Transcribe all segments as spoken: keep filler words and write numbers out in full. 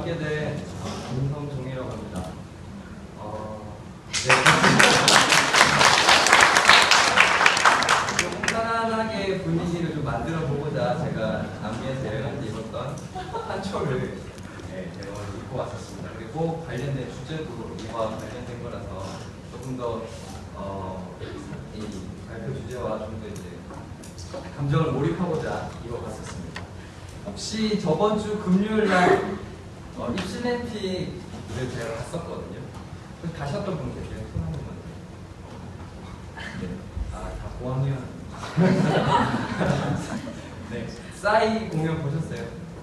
맡게 된 김성종이라고 합니다. 어, 네. 좀 편안하게 분위기를 좀 만들어 보고자 제가 남미에서 여행할 때 입었던 한초를 네, 제가 오늘 입고 왔었습니다. 그리고 관련된 주제도 이와 관련된 거라서 조금 더 어, 이 발표 주제와 좀 더 이제 감정을 몰입하고자 입어봤었습니다. 혹시 저번 주 금요일 날 어, 입시렌티를 제가 갔었거든요. 가셨던 분 계세요? 손 한 번만. 네. 아, 다 고학년. 네. 싸이 공연 보셨어요?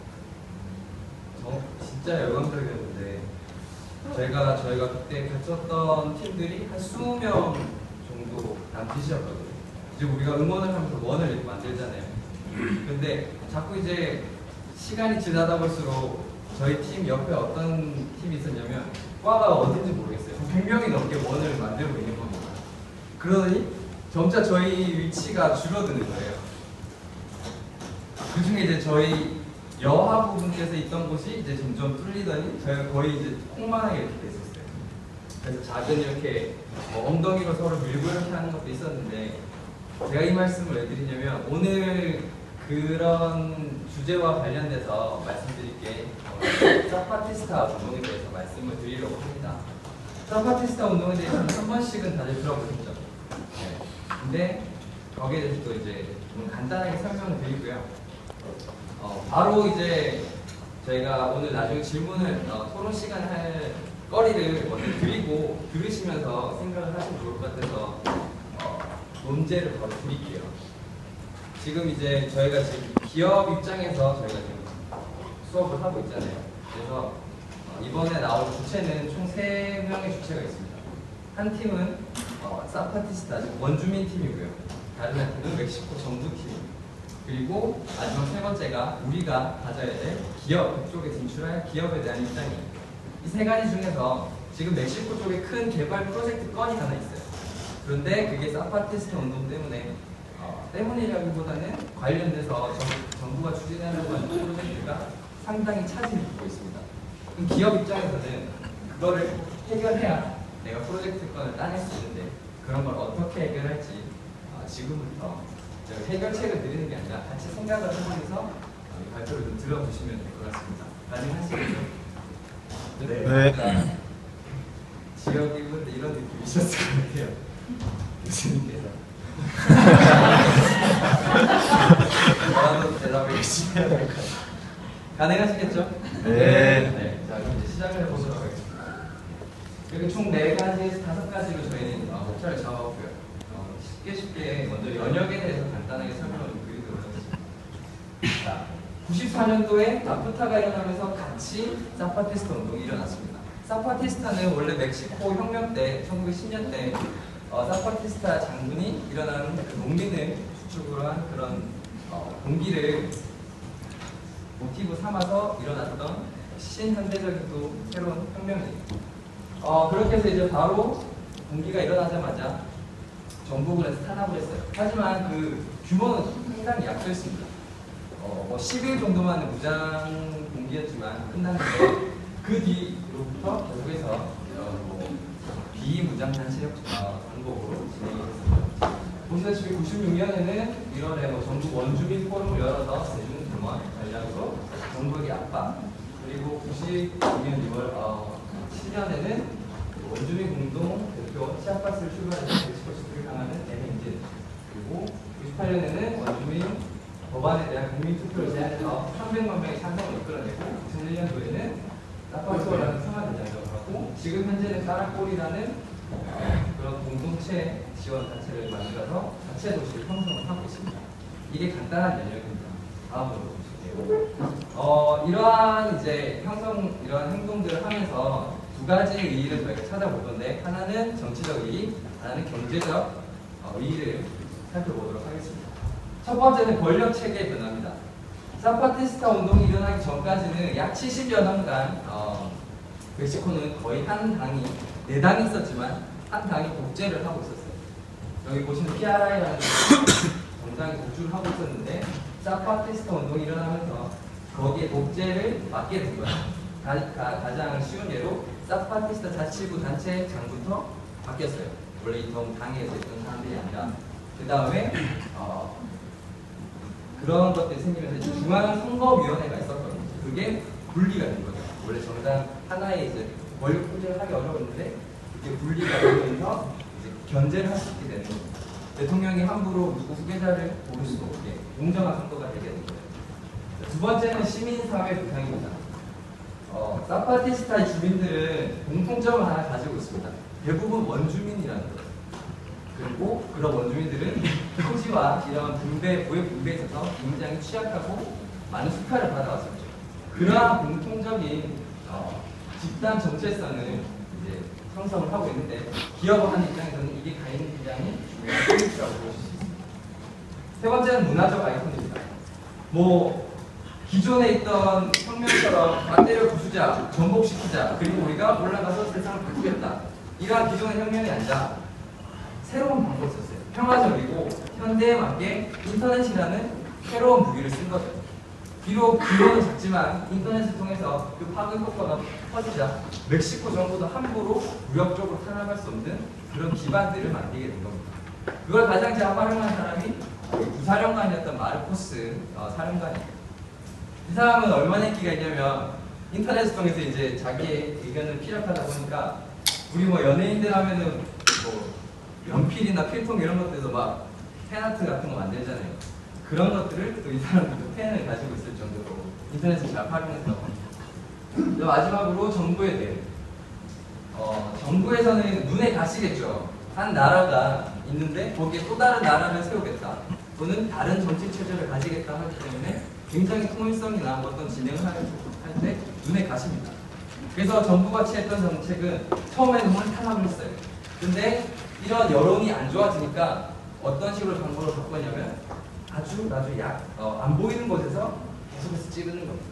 저 진짜 열광적이었는데 저희가 저희가 그때 갔었던 팀들이 한 이십 명 정도 남짓이었거든요. 이제 우리가 응원을 하면서 원을 이렇게 만들잖아요. 근데 자꾸 이제 시간이 지나다 볼수록 저희 팀 옆에 어떤 팀이 있었냐면 과가 어딘지 모르겠어요. 백 명이 넘게 원을 만들고 있는 겁니다. 그러더니 점차 저희 위치가 줄어드는 거예요. 그 중에 이제 저희 여하부 분께서 있던 곳이 이제 점점 뚫리더니 저희가 거의 이제 콩만하게 이렇게 돼 있었어요. 그래서 작은 이렇게 뭐 엉덩이로 서로 밀고 이렇게 하는 것도 있었는데 제가 이 말씀을 왜 드리냐면 오늘 그런 주제와 관련돼서 말씀드릴 게 어, 사파티스타 운동에 대해서 말씀을 드리려고 합니다. 사파티스타 운동에 대해서는 한 번씩은 다들 들어보셨죠? 네. 근데 거기에 대해서 또 이제 좀 간단하게 설명을 드리고요. 어, 바로 이제 저희가 오늘 나중에 질문을 어, 토론 시간 할 거리를 먼저 드리고 들으시면서 생각을 하시면 좋을 것 같아서 어, 논제를 바로 드릴게요. 지금 이제 저희가 지금 기업 입장에서 저희가 지금 수업을 하고 있잖아요. 그래서 어, 이번에 나올 주체는 총 세 명의 주체가 있습니다. 한 팀은 어, 사파티스타, 원주민 팀이고요. 다른 한 팀은 멕시코 정부 팀입니다. 그리고 마지막 세 번째가 우리가 가져야 될 기업 쪽에 진출할 기업에 대한 입장이에요. 이 세 가지 중에서 지금 멕시코 쪽에 큰 개발 프로젝트 건이 하나 있어요. 그런데 그게 사파티스타 운동 때문에 어, 때문이라기보다는 관련돼서 정, 정부가 추진하려고 하는 프로젝트가 상당히 차질을 빚고 있습니다. 그럼 기업 입장에서는 그거를 해결해야 내가 프로젝트 건을 따낼 수 있는데 그런 걸 어떻게 해결할지 어, 지금부터 해결책을 드리는 게 아니라 같이 생각을 하면서 이 발표를 좀 들어주시면 될 것 같습니다. 가능하시겠죠? 네. 네. 지역이분들 이런 느낌이셨을 것 같아요. 교수님께서. 저라도 대답을 열심히 해야 될 것 같아요. 가능하시겠죠? 네. 네. 자, 그럼 이제 시작을 해보도록 하겠습니다. 이렇게 총 네 가지에서 다섯 가지로 저희는 어, 목차를 잡아봤고요. 어, 쉽게 쉽게 먼저 연역에 대해서 간단하게 설명을 드리도록 하겠습니다. 자, 구십사 년도에 나프타가 일어나면서 같이 사파티스타 운동이 일어났습니다. 사파티스타는 원래 멕시코 혁명 때, 천구백십 년대 어, 사파티스타 장군이 일어나는 그 농민을 주축으로 한 그런 어, 동기를 모티브 삼아서 일어났던 신현대적인 또 새로운 혁명이에요. 어, 그렇게 해서 이제 바로 동기가 일어나자마자 정복을 해서 탄압을 했어요. 하지만 그 규모는 상당히 약소했습니다. 어, 뭐 십 일 정도만의 무장 공기였지만 끝났는데 그 뒤로부터 계속해서 어, 뭐 비무장 단체력 어, 정복으로 진행했습니다. 보시다시피 구십육 년에는 일월에 뭐 전국 원주민 포럼을 열어서 대중 dem원 전략으로 정부의 압박, 그리고 구십구 년 이월 어, 칠 년에는 원주민 공동 대표 치아파스를 출발해서 멕시코시티를 강하는 대행진, 그리고 구십팔 년에는 원주민 법안에 대한 국민투표를 제안해서 삼백만 명의 찬성을 이끌어내고 이천일 년도에는 사파티스타라는 상하대장정을 하고 지금 현재는 까라꼴이라는 그런 공동체 지원 단체를 만들어서 자체 도시를 형성을 하고 있습니다. 이게 간단한 연역입니다. 다음으로 보실게요. 어, 이러한 이제 형성, 이러한 행동들을 하면서 두 가지의 의의를 저희가 찾아보던데 하나는 정치적 의의, 하나는 경제적 어, 의의를 살펴보도록 하겠습니다. 첫 번째는 권력 체계 변화입니다. 사파티스타 운동이 일어나기 전까지는 약 칠십여 년간 어, 멕시코는 거의 한 당이, 네 당이 있었지만 한 당이 독재를 하고 있었어요. 여기 보시는 피아라이라는 정당이 독주를 하고 있었는데 사파티스타 운동이 일어나면서 거기에 독재를 맡게 된 거예요. 가, 가, 가장 쉬운 예로 사파티스타 자치구 단체장부터 바뀌었어요. 원래 이 당에서 있던 사람들이 아니라. 그 다음에 어, 그런 것들이 생기면서 이제 중앙선거위원회가 있었거든요. 그게 분리가 된 거죠. 원래 정당 하나에 이제 권력 통제를 하기 어려웠는데 이게 분리가 되면서 이제 견제를 할 수 있게 되는 거죠. 대통령이 함부로 누구 후계자를 고를 수도 없게 공정한 선거가 되게 된 거예요. 두 번째는 시민사회 구상입니다. 어, 사파티스타의 주민들은 공통점을 하나 가지고 있습니다. 대부분 원주민이라는 거예요. 그리고 그런 원주민들은 토지와 이런 분배, 부의 분배에 있어서 굉장히 취약하고 많은 수탈을 받아왔었죠. 그러한 공통적인 어, 집단 정체성을 이제 형성을 하고 있는데 기업을 하는 입장에서는 이게 굉장히 중요한 포인트라고 보실 수 있습니다. 세 번째는 문화적 아이콘입니다. 뭐 기존에 있던 혁명처럼 반대를 부수자, 전복시키자, 그리고 우리가 올라가서 세상을 바꾸겠다. 이러한 기존의 혁명이 아니라 새로운 방법을 썼어요. 평화적이고 현대에 맞게 인터넷이라는 새로운 무기를 쓴 거죠. 비록 규모는 작지만 인터넷을 통해서 그 파급 효과가 퍼지자 멕시코 정부도 함부로 무역적으로 탄압할 수 없는 그런 기반들을 만들게 된 겁니다. 그걸 가장 잘 활용한 사람이 부사령관이었던 마르코스 어, 사령관이에요. 이 사람은 얼마나 인기가 있냐면 인터넷을 통해서 이제 자기의 의견을 피력하다 보니까 우리 뭐 연예인들 하면은 뭐 연필이나 필통 이런 것들도 막 팬아트 같은 거 만들잖아요. 그런 것들을 또 이 사람들도 팬을 가지고 있을 정도로 인터넷을 잘 활용했다고 합니다. 마지막으로 정부에 대해 어, 정부에서는 눈에 가시겠죠. 한 나라가 있는데 거기에 또 다른 나라를 세우겠다 또는 다른 정치 체제를 가지겠다 하기 때문에 굉장히 통일성이나 어떤 진행을 할 때 눈에 가십니다. 그래서 정부가 취했던 정책은 처음에는 탄압을 했어요. 근데 이런 여론이 안 좋아지니까 어떤 식으로 정보를 바꿨냐면 아주 아주 약, 어, 안 보이는 곳에서 계속해서 찌르는 겁니다.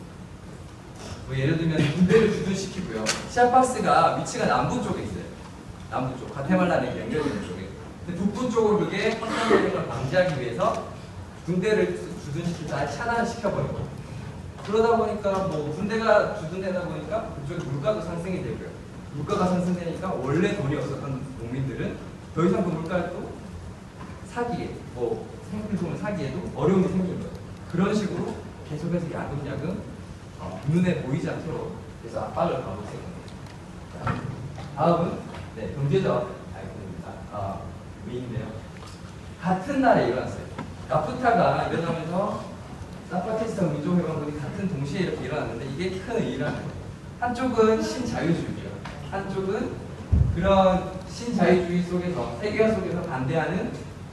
뭐 예를 들면 군대를 주둔시키고요. 시아파스가 위치가 남부 쪽에 있어요. 남부 쪽, 과테말라랑 연결되는 쪽에. 근데 북부 쪽으로 그게 확산되는 걸 방지하기 위해서 군대를 주둔시키고 아예 차단을 시켜버리고 그러다 보니까 뭐 군대가 주둔되다 보니까 그쪽에 물가도 상승이 되고요. 물가가 상승되니까 원래 돈이 없었던 국민들은 더 이상 그 물가를 또 사기에, 뭐 생필품을 사기에도 어려움이 생긴 거예요. 그런 식으로 계속해서 야금야금 어, 눈에 보이지 않도록 그래서 압박을 가하고 있는 겁니다. 다음은 네, 경제적 아이콘입니다. 아, 위인데요. 같은 날에 일어났어요. 나프타가 일어나면서 사파티스타 민족회관군이 같은 동시에 이렇게 일어났는데 이게 큰 의의라는 거예요. 한쪽은 신자유주의예요. 한쪽은 그런 신자유주의 속에서 세계화 속에서 반대하는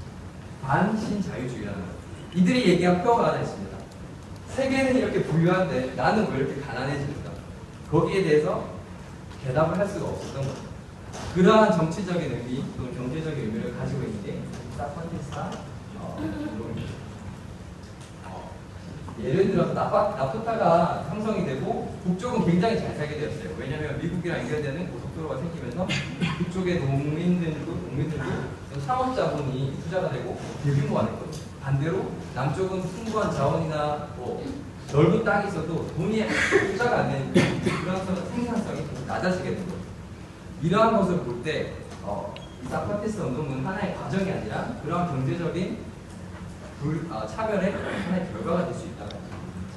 반신자유주의라는 거예요. 이들이 얘기한 표어가 하나 있습니다. 세계는 이렇게 부유한데 나는 왜 이렇게 가난해질까? 거기에 대해서 대답을 할 수가 없었던 거죠. 그러한 정치적인 의미 또는 경제적인 의미를 가지고 있는 게 사파티스타 어, 운동입니다. 어, 예를 들어서 나파, 나프타가 형성이 되고 북쪽은 굉장히 잘 살게 되었어요. 왜냐하면 미국이랑 연결되는 고속도로가 생기면서 북쪽의 농민들도 농민들도 상업자본이 투자가 되고 대규모가 됐거든요. 반대로 남쪽은 풍부한 자원이나 뭐 넓은 땅이 있어도 돈이 투자가 안 되는 그런 생산성이 낮아지게 된 거예요. 이러한 것을 볼 때 어, 이 사파티스타 운동은 하나의 과정이 아니라 그러한 경제적인 불, 어, 차별의 하나의 결과가 될 수 있다고 합니다.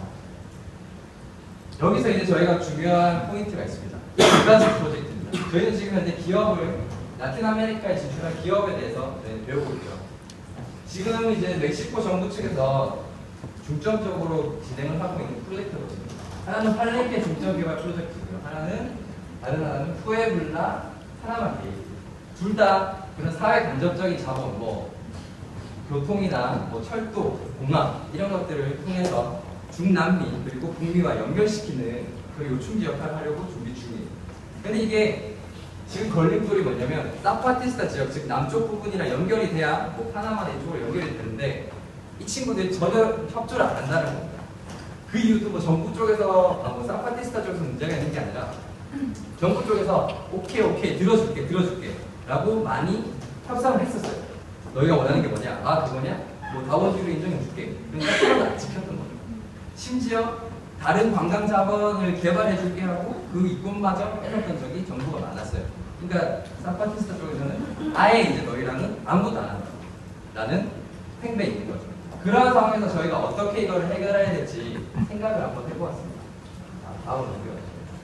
여기서 이제 저희가 중요한 포인트가 있습니다. 인간식 프로젝트입니다. 저희는 지금 현재 기업을 라틴 아메리카에 진출한 기업에 대해서 네, 배우고 있죠. 지금 이제 멕시코 정부 측에서 중점적으로 진행을 하고 있는 프로젝트거든요. 하나는 팔레케 중점 개발 프로젝트고요. 하나는 다른 하나는 푸에블라 파나마 게이트. 둘 다 그런 사회 간접적인 자본, 뭐 교통이나 뭐 철도, 공항 이런 것들을 통해서 중남미 그리고 북미와 연결시키는 그 요충지 역할을 하려고 준비 중이에요. 근데 이게 지금 걸림돌이 뭐냐면 사파티스타 지역, 즉 남쪽 부분이랑 연결이 돼야 뭐 파나마 이쪽으로 연결이 되는데 이 친구들이 전혀 협조를 안 한다는 겁니다. 그 이유도 뭐 정부 쪽에서 아, 뭐 사파티스타 쪽에서 문제가 있는 게 아니라 정부 쪽에서 오케이 오케이 들어줄게 들어줄게 라고 많이 협상을 했었어요. 너희가 원하는 게 뭐냐? 아 그거냐? 뭐 다원주의를 인정해줄게. 그러니까 서로 안 지켰던 거죠. 심지어 다른 관광 자본을 개발해 줄게 하고 그 이권마저 빼놓던 적이 정부가 많았어요. 그러니까 사파티스타 쪽에서는 아예 이제 너희랑은 아무것도 안 한다 라는 횡배에 있는 거죠. 그런 상황에서 저희가 어떻게 이걸 해결해야 될지 생각을 한번 해보았습니다. 자, 다음 넘겨주세요.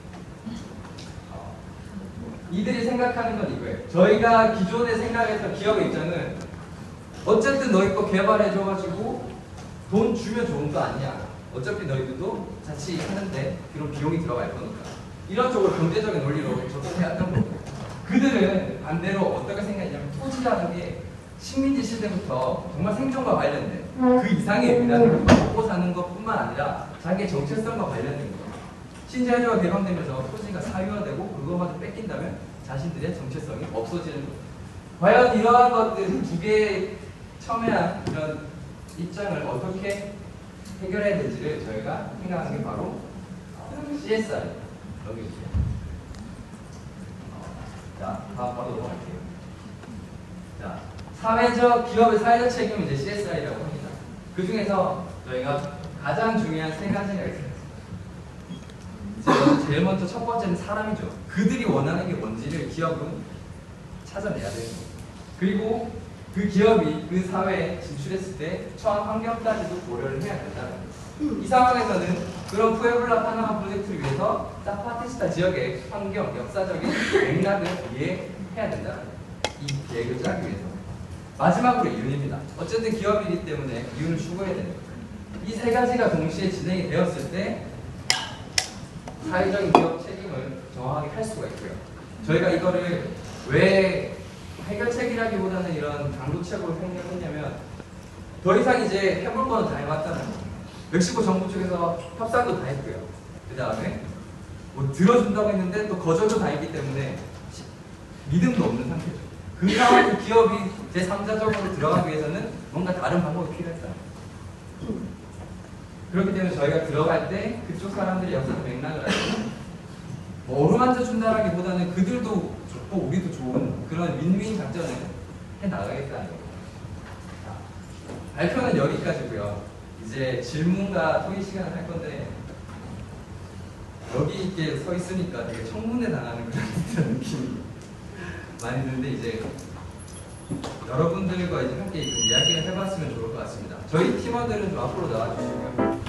어, 이들이 생각하는 건 이거예요. 저희가 기존에 생각했던 기업의 입장은 어쨌든 너희 거 개발해줘가지고 돈 주면 좋은 거 아니야. 어차피 너희들도 자취하는데 그런 비용이 들어갈 거니까. 이런 쪽으로 경제적인 논리로 접근해왔던 거고, 그들은 반대로 어떻게 생각했냐면 토지라는 게 식민지 시대부터 정말 생존과 관련된 그 이상의 의미라는 걸 먹고 사는 것뿐만 아니라 자기의 정체성과 관련된 거예요. 신자유주의가 개방되면서 토지가 사유화되고 그것마저 뺏긴다면 자신들의 정체성이 없어지는 거예요. 과연 이러한 것들 두 개의 첨예한 이런 입장을 어떻게 해결해야 될지를 저희가 생각하는 게 바로 씨에스알. 여기 있어요. 자, 다음 바로 넘어갈게요. 자, 사회적, 기업의 사회적 책임은 이제 씨에스알이라고 합니다. 그 중에서 저희가 가장 중요한 세 가지가 있어요. 이제 제일 먼저 첫 번째는 사람이죠. 그들이 원하는 게 뭔지를 기업은 찾아내야 되는 거예요. 그리고 그 기업이 그 사회에 진출했을 때 처한 환경까지도 고려를 해야 된다는 거예요. 이 상황에서는 그런 푸에블라 파나마 프로젝트를 위해서 사파티스타 지역의 환경, 역사적인 맥락을 이해해야 된다는 거예요. 이 계획을 짜기 위해서. 마지막으로 이윤입니다. 어쨌든 기업이기 때문에 이윤을 추구해야 되는 거예요. 이 세 가지가 동시에 진행이 되었을 때 사회적인 기업 책임을 정확하게 할 수가 있고요. 저희가 이거를 왜 해결책이라기보다는 이런 강도책으로 생각했냐면 더 이상 이제 해볼 거는 다 해봤다는 거예요. 멕시코 정부 쪽에서 협상도 다 했고요. 그 다음에 뭐 들어준다고 했는데 또 거절도 다 했기 때문에 믿음도 없는 상태죠. 그 상황에서 기업이 제삼자적으로 들어가기 위해서는 뭔가 다른 방법이 필요했다. 그렇기 때문에 저희가 들어갈 때 그쪽 사람들의 역사적 맥락을 알고 뭐 어루만져 준다라기보다는 그들도 좋고 우리도 좋은 그런 윈윈 작전을 해나가겠다는 거예요. 발표는 여기까지고요. 이제 질문과 토의 시간을 할 건데 여기 이렇게 서 있으니까 되게 청문회 당하는 그런 느낌이 많이 드는데 이제 여러분들과 이제 함께 좀 이야기를 해봤으면 좋을 것 같습니다. 저희 팀원들은 좀 앞으로 나와주시고요.